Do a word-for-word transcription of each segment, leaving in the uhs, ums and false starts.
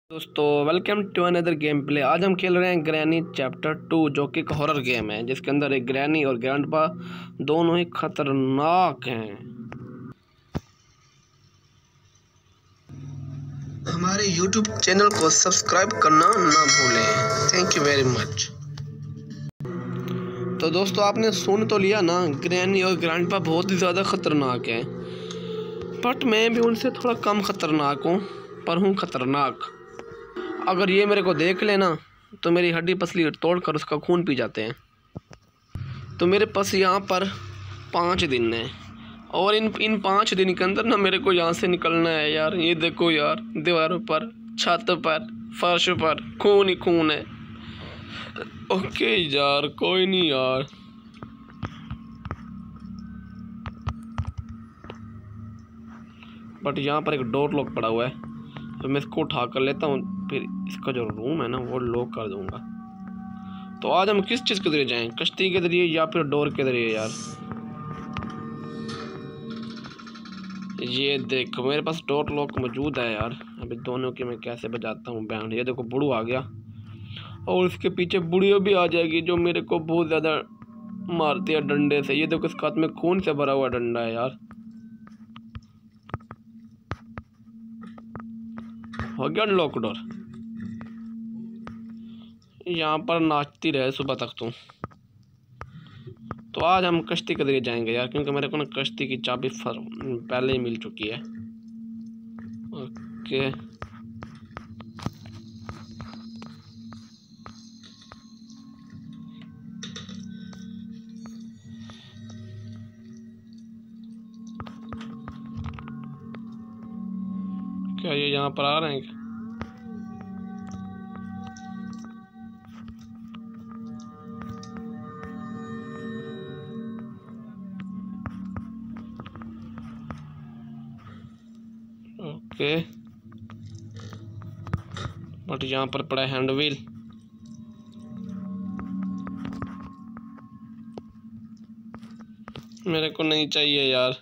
दोस्तों welcome to another game play. आज हम खेल रहे हैं ग्रैनी चैप्टर टू, जो कि एक हॉरर गेम है जिसके अंदर एक ग्रैनी और ग्रैंडपा दोनों ही खतरनाक हैं। हमारे यूट्यूब चैनल को सब्सक्राइब करना ना भूलें। Thank you very much. तो दोस्तों आपने सुन तो लिया ना, ग्रैनी और ग्रैंडपा बहुत ही ज़्यादा खतरनाक हैं, बट मैं भी उनसे थोड़ा कम खतरनाक हूँ, पर हूँ खतरनाक। अगर ये मेरे को देख लेना तो मेरी हड्डी पसली तोड़ कर उसका खून पी जाते हैं। तो मेरे पास यहाँ पर पाँच दिन है और इन इन पाँच दिन के अंदर ना मेरे को यहाँ से निकलना है यार। ये देखो यार, दीवारों पर, छत पर, फर्श पर खून ही खून है। ओके यार, कोई नहीं यार। बट यहाँ पर एक डोर लॉक पड़ा हुआ है, तो मैं इसको उठा कर लेता हूँ, फिर इसका जो रूम है ना वो लॉक कर दूंगा। तो आज हम किस चीज़ के जरिए जाएं, कश्ती के जरिए या फिर डोर के जरिए यार? ये देखो मेरे पास डोर लॉक मौजूद है यार। अभी दोनों की मैं कैसे बजाता हूँ बैंड। ये देखो बुड़ू आ गया और इसके पीछे बुढ़िया भी आ जाएगी, जो मेरे को बहुत ज़्यादा मारती है डंडे से। ये देखो इसके हाथ में खून से भरा हुआ डंडा है यार। हो गया अनलॉक डोर। यहाँ पर नाचती रहे सुबह तक तू। तो आज हम कश्ती के जरिए जाएंगे यार, क्योंकि मेरे को ना कश्ती की चाबी पहले ही मिल चुकी है। ओके क्या ये यहाँ पर आ रहे हैं? ओके बट यहाँ पर पड़ा है हैंड व्हील। मेरे को नहीं चाहिए यार।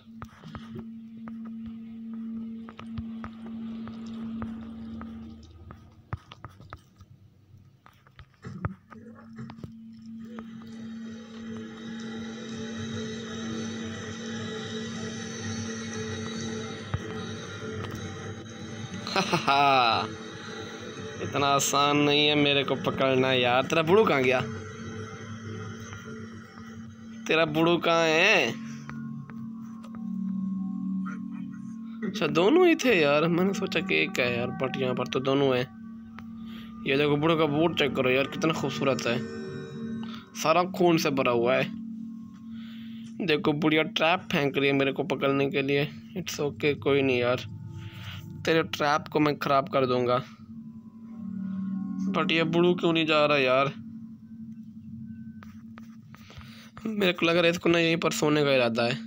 इतना आसान नहीं है मेरे को पकड़ना यार। तेरा बुड़ू कहाँ गया? तेरा बुड़ू कहाँ है? अच्छा दोनों ही थे यार, मैंने सोचा कि एक है यार, बट यहाँ पर तो दोनों हैं। ये देखो बुड़ू का बूट चेक करो यार, कितना खूबसूरत है, सारा खून से भरा हुआ है। देखो बुढ़िया ट्रैप फेंक रही है मेरे को पकड़ने के लिए। इट्स ओके, कोई नहीं यार, तेरे ट्रैप को मैं ख़राब कर दूंगा। बट ये बुड़ू क्यों नहीं जा रहा यार? मेरे को लग रहा है इसको ना यहीं पर सोने का इरादा है।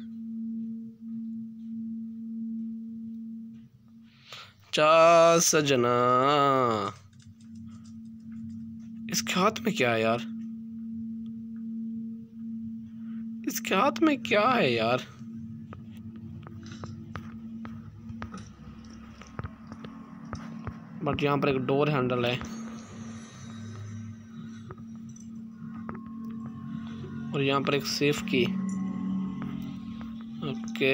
चा सजना, इसके हाथ में क्या है यार? इसके हाथ में क्या है यार? बट यहाँ पर एक डोर हैंडल है और यहाँ पर एक सेफ की। ओके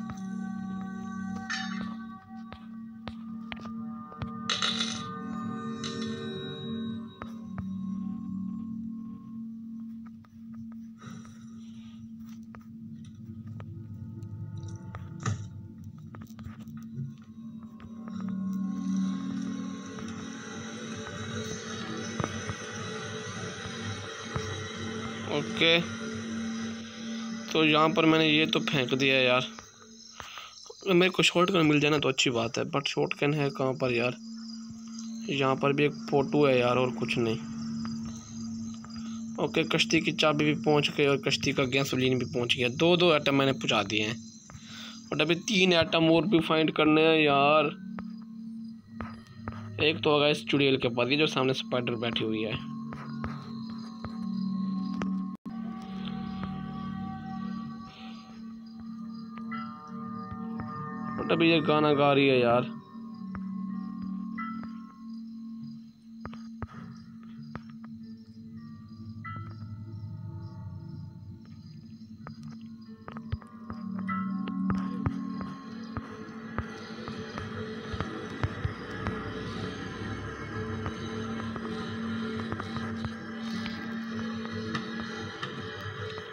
ओके तो यहाँ पर मैंने ये तो फेंक दिया यार। अगर मेरे को शॉटगन मिल जाए ना तो अच्छी बात है, बट शॉटगन है कहाँ पर यार? यहाँ पर भी एक फोटो है यार और कुछ नहीं। ओके कश्ती की चाबी भी पहुँच गई और कश्ती का गैसोलीन भी पहुँच गया। दो दो आइटम मैंने पहुँचा दिए हैं और अभी तीन आइटम और भी फाइंड करने हैं यार। एक तो होगा इस चुड़ैल के पास, ये जो सामने स्पाइडर बैठी हुई है। बट अभी ये गाना गा रही है यार।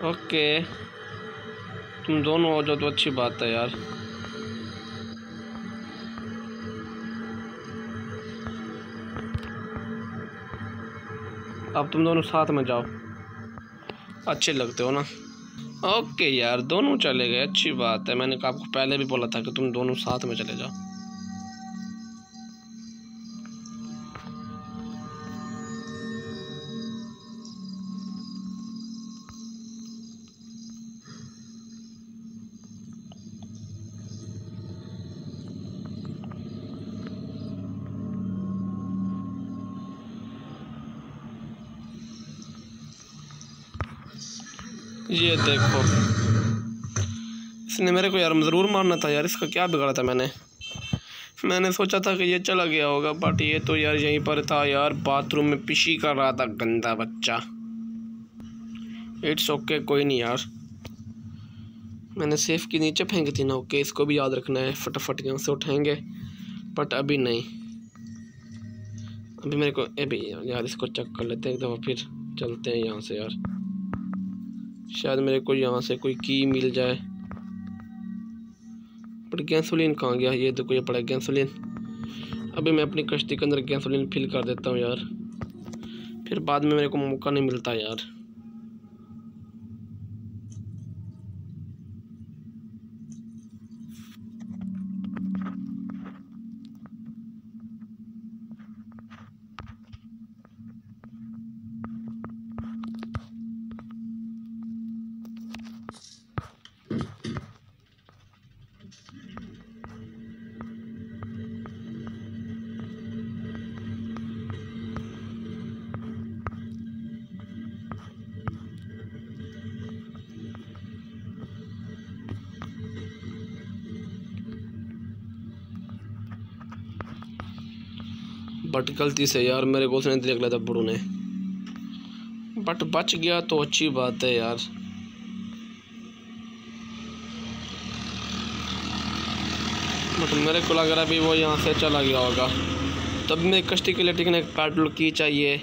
ओके, तुम दोनों हो जाओ तो अच्छी बात है यार। अब तुम दोनों साथ में जाओ, अच्छे लगते हो ना। ओके यार, दोनों चले गए, अच्छी बात है। मैंने आपको पहले भी बोला था कि तुम दोनों साथ में चले जाओ। ये देखो, इसने मेरे को यार ज़रूर मारना था यार। इसका क्या बिगाड़ा था मैंने मैंने सोचा था कि ये चला गया होगा, बट ये तो यार यहीं पर था यार, बाथरूम में पिशी कर रहा था, गंदा बच्चा। इट्स ओके, कोई नहीं यार। मैंने सेफ के नीचे फेंकी थी ना। ओके, इसको भी याद रखना है, फटाफट यहाँ से उठाएंगे, बट अभी नहीं। अभी मेरे को अभी यार इसको चेक कर लेते हैं एक दफ़ा, फिर चलते हैं यहाँ से यार। शायद मेरे को यहाँ से कोई की मिल जाए। बट गैसोलीन कहाँ गया? ये देखो, ये पड़ा है गैसोलीन। अभी मैं अपनी कश्ती के अंदर गैसोलीन फिल कर देता हूँ यार, फिर बाद में मेरे को मौका नहीं मिलता यार। बट गलती से यार मेरे को उसने देख लिया था बुड़ू ने, बट बच गया तो अच्छी बात है यार। बट मेरे को लग रहा है अभी वो यहाँ से चला गया होगा। तब मैं कश्ती के लिए टिकने एक पेट्रोल की चाहिए,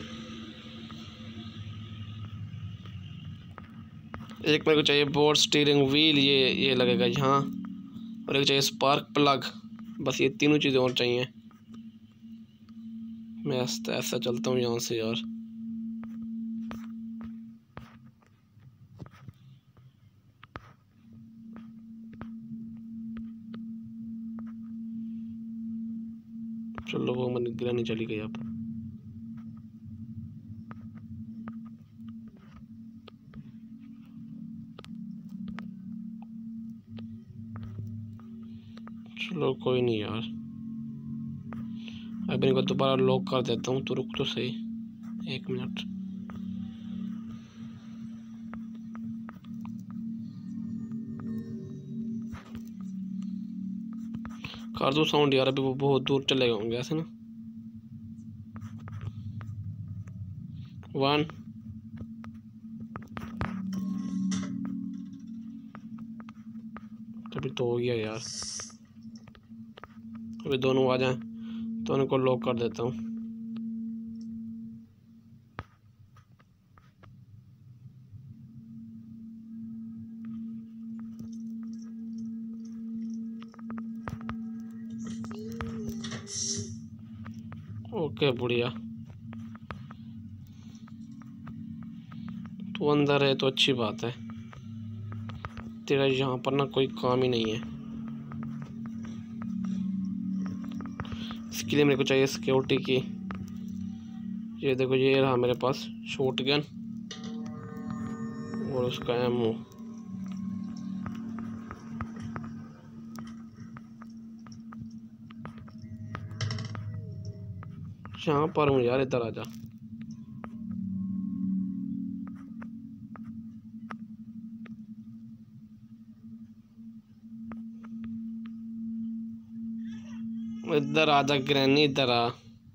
एक मेरे को चाहिए बोर्ड स्टीयरिंग व्हील, ये ये लगेगा यहाँ, और एक चाहिए स्पार्क प्लग। बस ये तीनों चीज़ें और चाहिए। मैं ऐसा ऐसा चलता हूँ यहाँ से यार। चलो, वो मन गिरानी चली गई। अब चलो, कोई नहीं यार। अब इनको दोबारा लॉक कर देता हूँ। तो रुक तो सही एक मिनट। कर दो साउंड यार, अभी वो बहुत दूर चले गए होंगे ऐसे ना। वन, अभी तो हो गया यार। अभी दोनों आ जाएं तो उनको लॉक कर देता हूँ। ओके बढ़िया, तो अंदर है तो अच्छी बात है। तेरा यहाँ पर ना कोई काम ही नहीं है। इसके लिए मेरे को चाहिए सिक्योरिटी की। ये देखो, ये रहा मेरे पास शॉटगन और उसका एमओ। यहाँ पर हूँ यार, इधर आजा। इधर आजा ग्रैनी, इधर आ।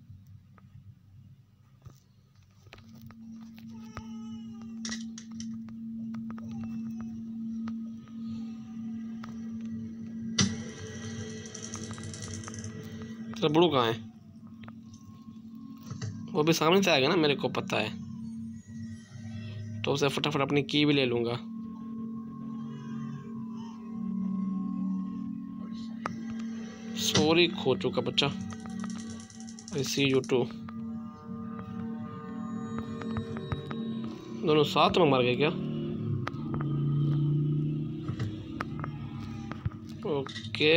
तेरा बुड़ू कहाँ है? वो भी सामने से आएगा ना, मेरे को पता है। तो उसे फटाफट अपनी की भी ले लूँगा। सॉरी खो चुका बच्चा। I see you too. दोनों साथ में मर गए क्या? ओके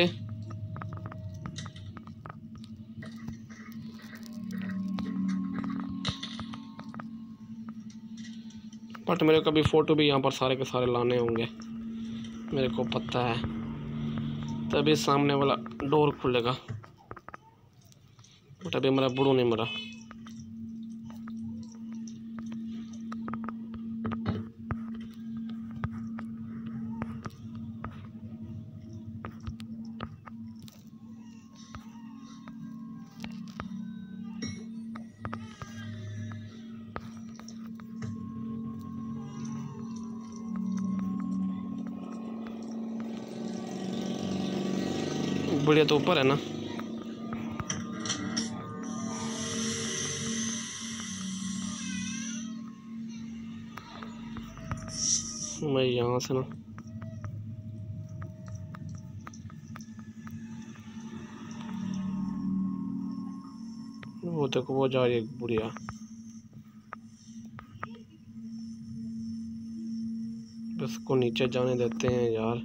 बट मेरे को अभी फ़ोटो भी यहाँ पर सारे के सारे लाने होंगे, मेरे को पता है, तभी सामने वाला डोर खुलेगा। बट अभी मेरा बूढ़ू नहीं मरा। बढ़िया तो ऊपर है ना। मैं यहाँ से ना वो देखो वो जा रही है बुढ़िया। बस को नीचे जाने देते हैं यार।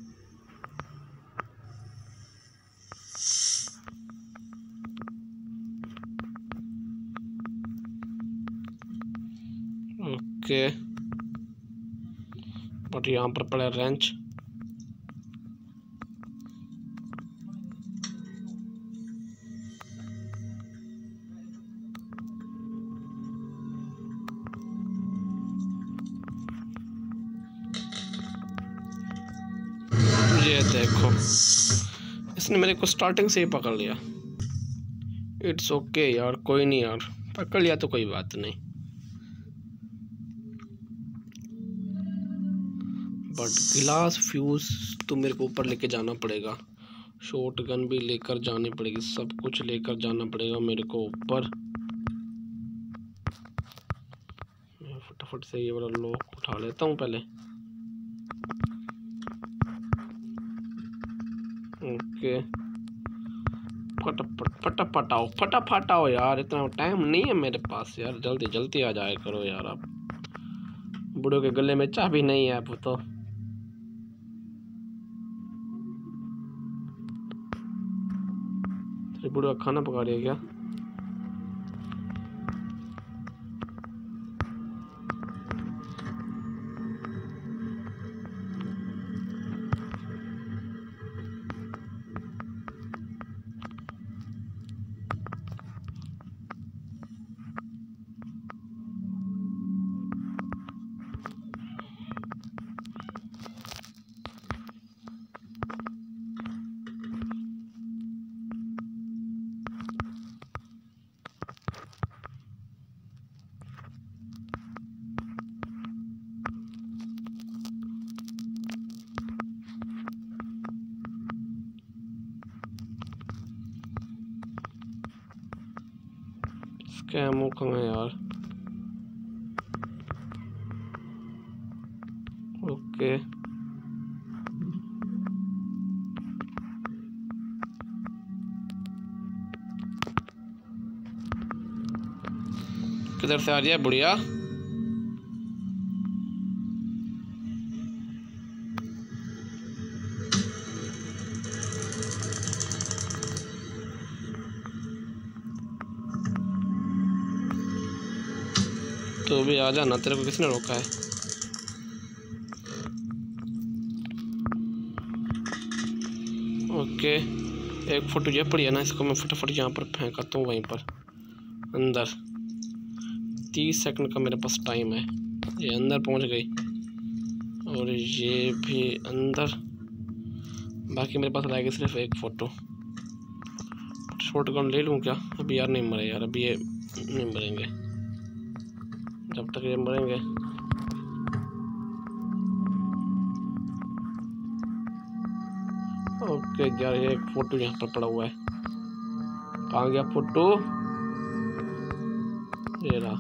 ओके बट यहाँ पर पड़ा रेंच। ये देखो इसने मेरे को स्टार्टिंग से ही पकड़ लिया। इट्स ओके यार, कोई नहीं यार, पकड़ लिया तो कोई बात नहीं। बट गिलास फ्यूज तो मेरे को ऊपर लेके जाना पड़ेगा, शॉट गन भी लेकर जानी पड़ेगी, सब कुछ लेकर जाना पड़ेगा मेरे को ऊपर। मैं फटाफट से ये वाला लॉक उठा लेता हूँ पहले। ओके फटाफट फटाफट आओ, फटाफट आओ यार, इतना टाइम नहीं है मेरे पास यार, जल्दी जल्दी आ जाया करो यार। आप बूढ़ों के गले में चाबी नहीं है अब तो। बूढ़ा खाना पका रही है क्या? स्कैम कहाँ है यार? ओके किधर से आ रही है बुढ़िया? तो भी आ जाना, तेरे को किसने रोका है? ओके एक फोटो ये पड़ी है ना, इसको मैं फटाफट यहाँ पर फेंकाता हूँ, वहीं पर अंदर। तीस सेकंड का मेरे पास टाइम है। ये अंदर पहुँच गई और ये भी अंदर। बाकी मेरे पास रहेगी सिर्फ एक फ़ोटो। शॉट गन ले लूँ क्या? अभी यार नहीं मरे यार, अभी ये नहीं मरेंगे जब तक ये मरेंगे। ओके यार ये एक फ़ोटो यहाँ पर पड़ा हुआ है, कहाँ गया फ़ोटो? ये रहा।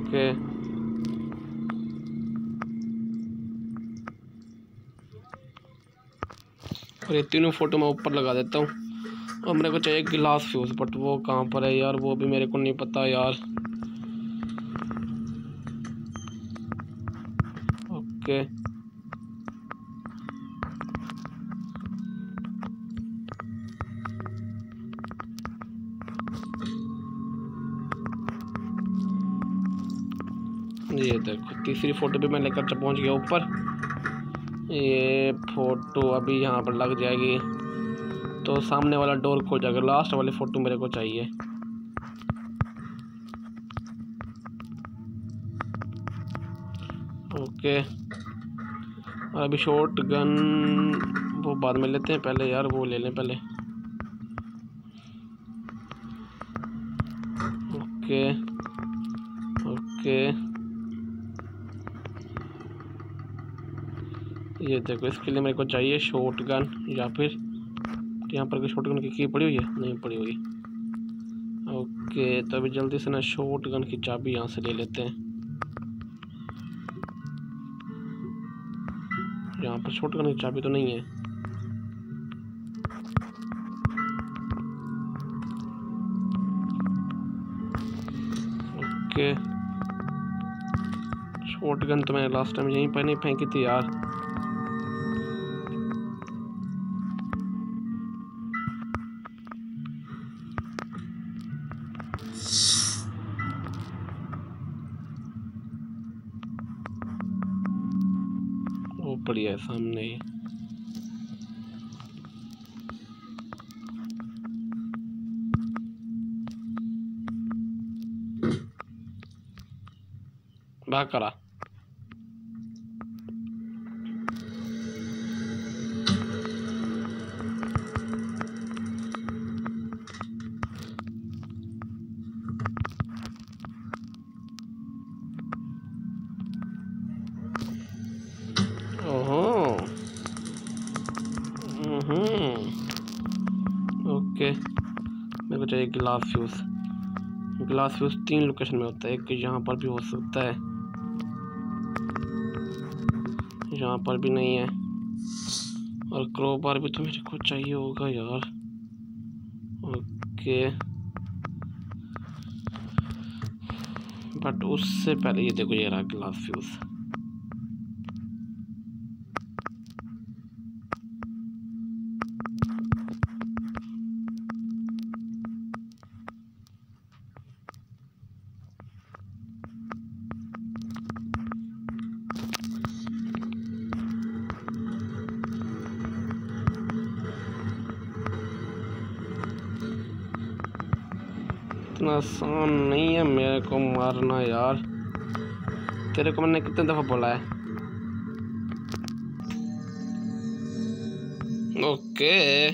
ओके और ये तीनों फोटो मैं ऊपर लगा देता हूँ। और मेरे को चाहिए गिलास फ्यूज़, बट वो कहाँ पर है यार, वो भी मेरे को नहीं पता यार। ओके ये देखो तीसरी फोटो भी मैं लेकर पहुंच गया ऊपर। ये फोटो अभी यहाँ पर लग जाएगी तो सामने वाला डोर खुल जाएगा। लास्ट वाली फ़ोटो मेरे को चाहिए। ओके और अभी शॉर्ट गन वो बाद में लेते हैं, पहले यार वो ले लें पहले। ओके ओके ये देखो इसके लिए मेरे को चाहिए शॉर्ट गन, या फिर यहाँ पर कोई शॉर्ट गन की की पड़ी हुई है, नहीं पड़ी हुई। ओके तो अभी जल्दी से ना शॉर्ट गन की चाबी यहाँ से ले लेते हैं। यहाँ पर शॉर्ट गन की चाबी तो नहीं है। ओके शॉर्ट गन तो मैंने लास्ट टाइम यहीं पर नहीं फेंकी थी यार। वो पड़ी है सामने ही। भाग करा ओहो ओके मेरे को चाहिए गिलास फ्यूज़। गिलास फ्यूज़ तीन लोकेशन में होता है, एक यहाँ पर भी हो सकता है, यहाँ पर भी नहीं है, और क्रोबार भी तो मेरे को चाहिए होगा यार। ओके बट उससे पहले ये देखो ये रहा गिलास फ्यूज़। इतना आसान नहीं है मेरे को मारना यार, तेरे को मैंने कितने दफ़ा बोला है। ओके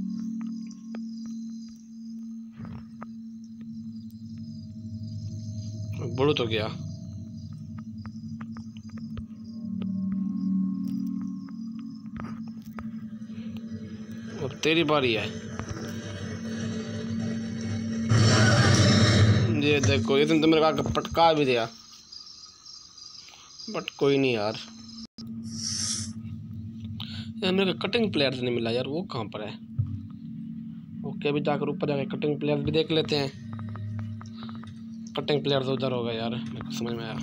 बुढ़ू तो गया। अब तेरी बारी है। ये देखो इतने तो मेरे को आगे पटका भी दिया, बट कोई नहीं यार। यार मेरे को कटिंग प्लेयर्स नहीं मिला यार, वो कहाँ पर है। ओके अभी जाकर ऊपर जाकर कटिंग प्लेयर्स भी देख लेते हैं। कटिंग प्लेयर्स उधर होगा यार, मेरे को समझ में आया।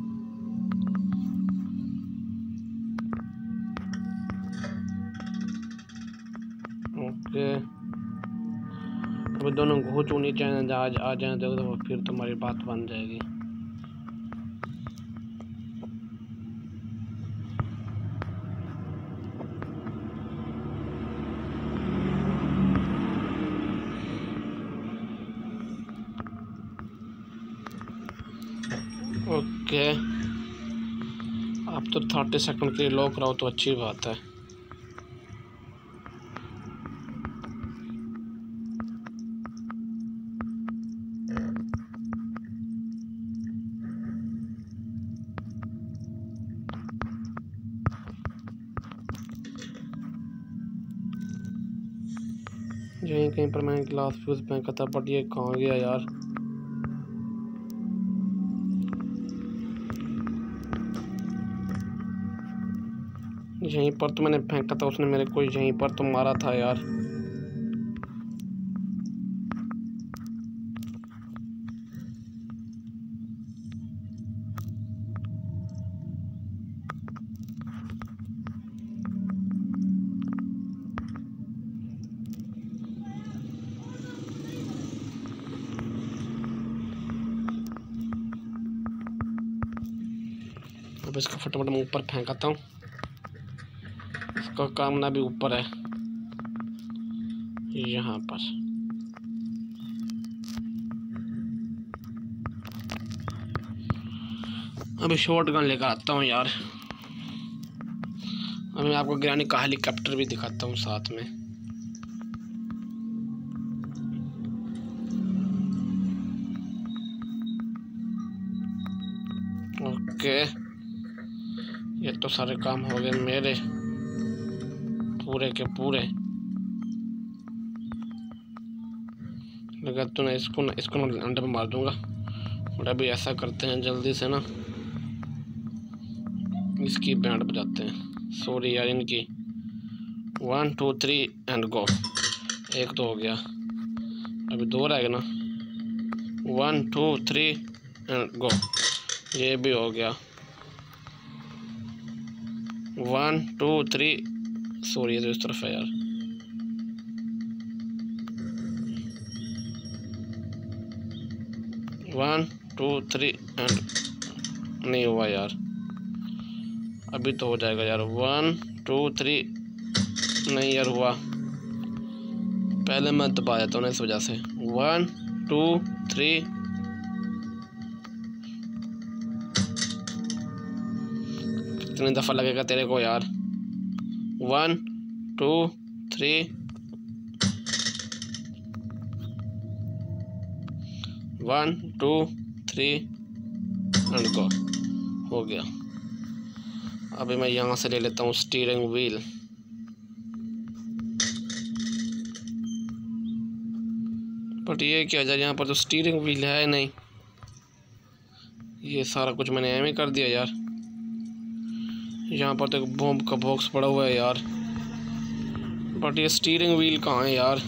ओके अभी दोनों घोचू नीचे आज आ जाए तो फिर तुम्हारी बात बन जाएगी। ओके अब तो थर्टी सेकंड के लिए लॉक रहो तो अच्छी बात है। यहीं कहीं पर मैंने ग्लास फ्यूज फेंका था, बट ये कहाँ गया यार। यहीं पर तो मैंने फेंका था, उसने मेरे को यहीं पर तो मारा था यार। अब इसको फटाफट मैं ऊपर फेंकाता हूँ, इसका कामना भी ऊपर है यहाँ पर। अभी शॉर्ट गन लेकर आता हूँ यार। अभी मैं आपको ग्रैनी का हेलीकॉप्टर भी दिखाता हूँ साथ में। ओके, ये तो सारे काम हो गए मेरे पूरे के पूरे। लगा तो ना इसको ना इसको ना अंडे में मार दूंगा। और अभी ऐसा करते हैं जल्दी से ना, इसकी बैंड बजाते हैं। सॉरी यार इनकी। One two three and go. एक तो हो गया, अभी दो रहेगा ना। One two three and go, ये भी हो गया। वन टू थ्री, सॉरी ये तो इस तरफ है यार। वन टू थ्री एंड, नहीं हुआ यार, अभी तो हो जाएगा यार। वन टू थ्री, नहीं यार हुआ, पहले मैं दबा देता हूँ ना इस वजह से। वन टू थ्री, कितनी दफ़ा लगेगा तेरे को यार। One two three, one two three and go, हो गया। अभी मैं यहाँ से ले लेता हूँ स्टीयरिंग व्हील। बट ये क्या यार, यहाँ पर तो स्टीयरिंग व्हील है नहीं। ये सारा कुछ मैंने एम ही कर दिया यार। यहाँ पर तो एक बॉम्ब का बॉक्स पड़ा हुआ है यार, बट ये स्टीयरिंग व्हील कहाँ है यार?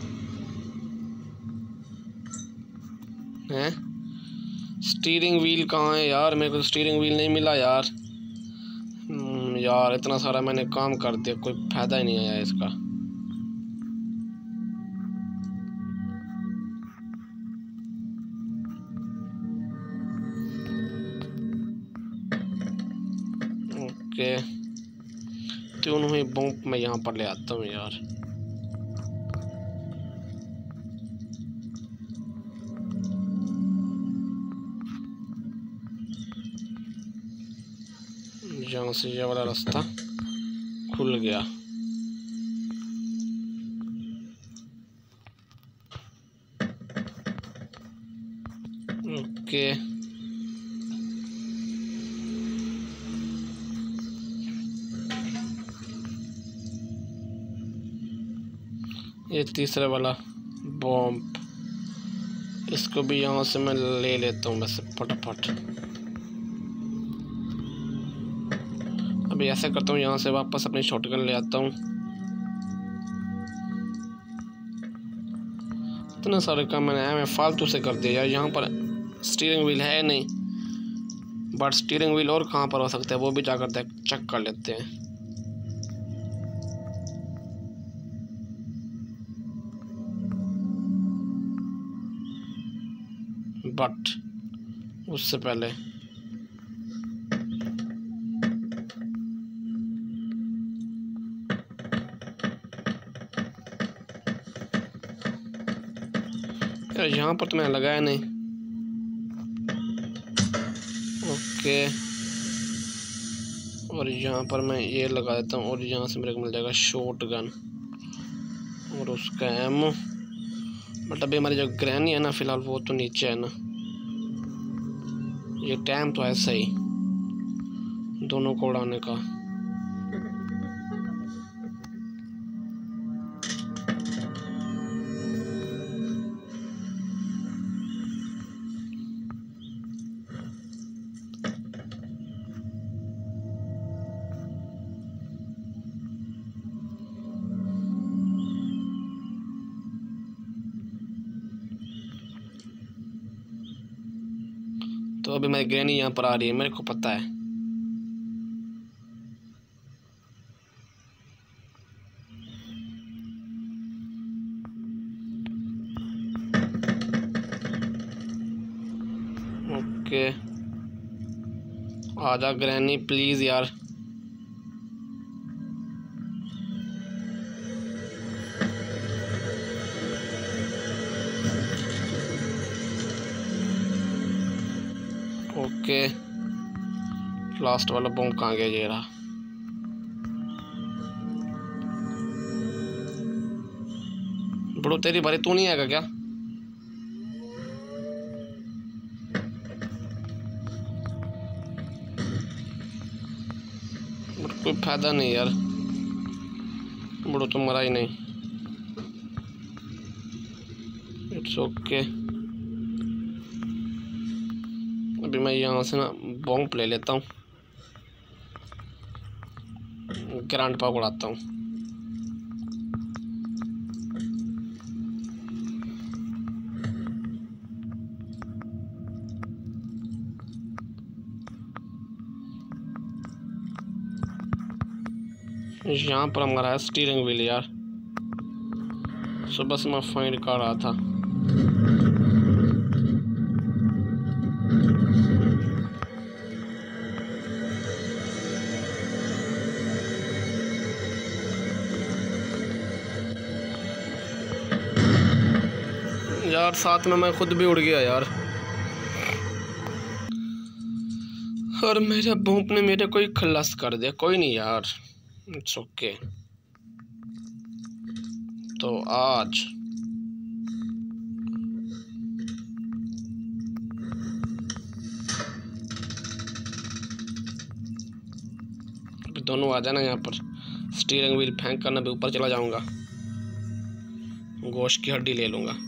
हैं, स्टीयरिंग व्हील कहाँ है यार? मेरे को स्टीयरिंग व्हील नहीं मिला यार। यार इतना सारा मैंने काम कर दिया, कोई फायदा ही नहीं आया इसका। ओके, ट्यून हुई बॉम्ब मैं यहाँ पर ले आता हूँ यार। यहाँ से ये वाला रास्ता खुल गया। ओके, ये तीसरा वाला बॉम्ब, इसको भी यहाँ से मैं ले लेता हूँ वैसे फटाफट। अभी ऐसा करता हूँ, यहाँ से वापस अपनी शॉटगन ले आता हूँ। इतने सारे काम मैंने मैं फालतू से कर दिया यार। यहाँ पर स्टीयरिंग व्हील है नहीं, बट स्टीयरिंग व्हील और कहाँ पर हो सकता है वो भी जाकर चेक कर लेते हैं। बट उससे पहले यार यहाँ पर तो मैंने लगाया नहीं। ओके, और यहाँ पर मैं ये लगा देता हूँ और यहाँ से मेरे को मिल जाएगा शॉट गन और उसका एमो। बट अभी हमारी जो ग्रैनी है ना फिलहाल वो तो नीचे है ना। ये टाइम तो ऐसा ही दोनों को उड़ाने का। तो अभी मेरी ग्रैनी यहाँ पर आ रही है, मेरे को पता है। ओके आजा ग्रैनी प्लीज़ यार। ओके लास्ट वाला बम कहाँ गया? ये रहा। बड़ो तेरी बारी, तू नहीं आएगा क्या? कोई फायदा नहीं यार, बड़ो तो मरा ही नहीं। It's okay. अभी मैं यहाँ से ना बॉम्ब ले लेता हूँ, ग्रैंड पा उड़ाता हूँ। यहाँ पर हमारा है स्टीयरिंग व्हील यार, सुबह से मैं फाइंड कर रहा था। यार साथ में मैं खुद भी उड़ गया यार, और मेरे बॉम्ब ने मेरे को ही खल्लास कर दिया। कोई नहीं यार, इट्स ओके। तो आज दोनों आ जाना यहाँ पर। स्टीयरिंग व्हील फेंक कर मैं भी ऊपर चला जाऊंगा, गोश्त की हड्डी ले लूंगा।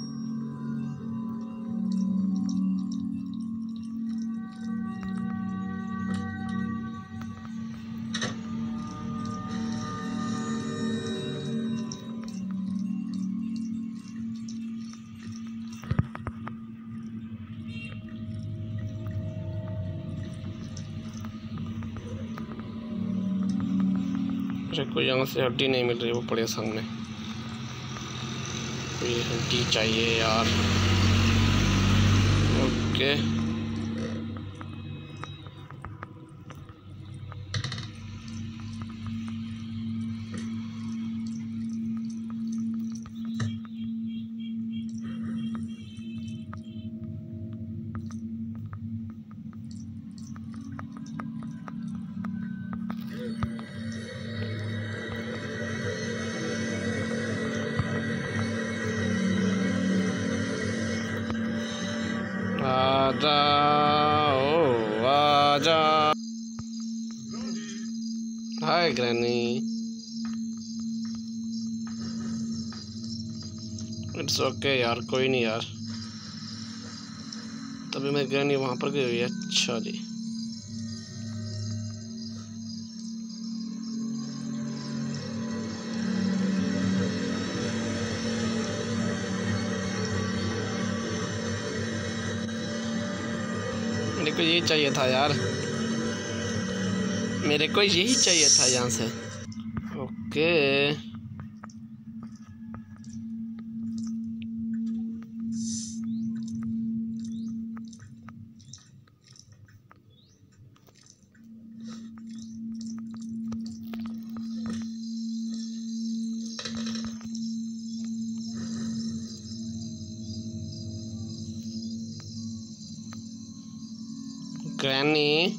मुझे कोई यहाँ से हड्डी नहीं मिल रही, वो पड़े सामने। कोई हड्डी चाहिए यार। ओके आजा ओ आजा। हाय ग्रैनी, इट्स ओके यार, कोई नहीं यार। तभी मैं ग्रैनी वहां पर गई हुई है। अच्छा जी, मेरे को यही चाहिए था यार, मेरे को यही चाहिए था यहाँ से। ओके ग्रैनी,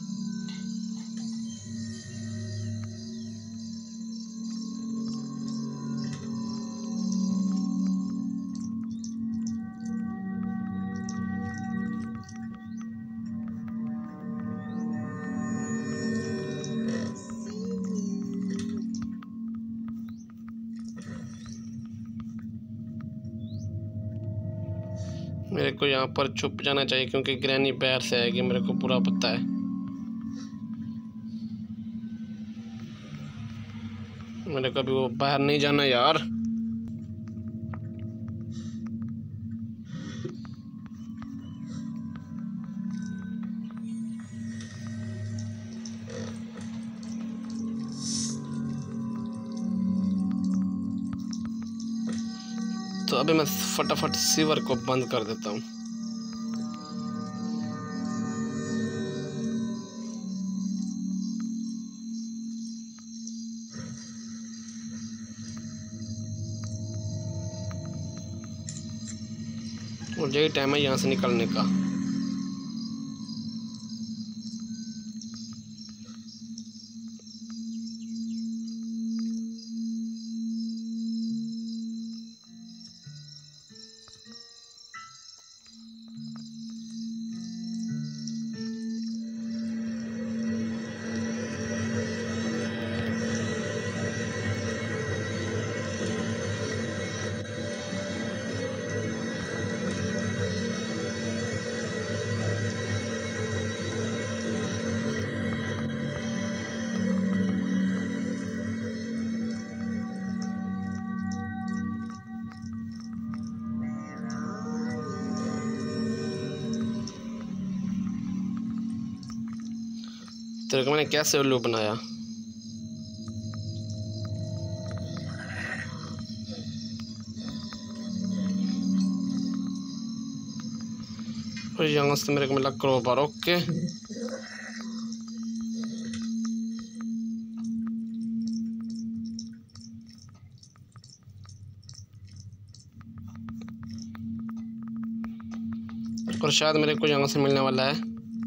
मेरे को यहाँ पर छुप जाना चाहिए क्योंकि ग्रैनी बाहर से आएगी, मेरे को पूरा पता है। मेरे को भी वो बाहर नहीं जाना यार। अभी मैं फटाफट सीवर को बंद कर देता हूँ। और यही टाइम है यहाँ से निकलने का। तेरे को मैंने कैसे उल्लू बनाया? और यहाँ से मेरे को मिला क्रोबार। ओके, और शायद मेरे को यहाँ से मिलने वाला है।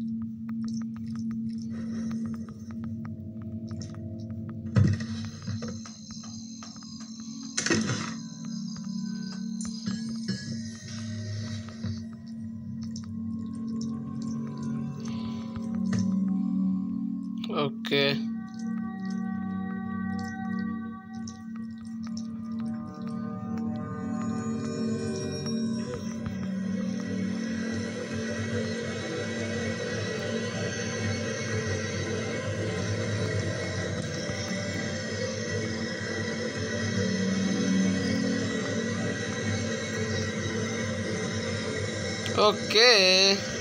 Okay, okay.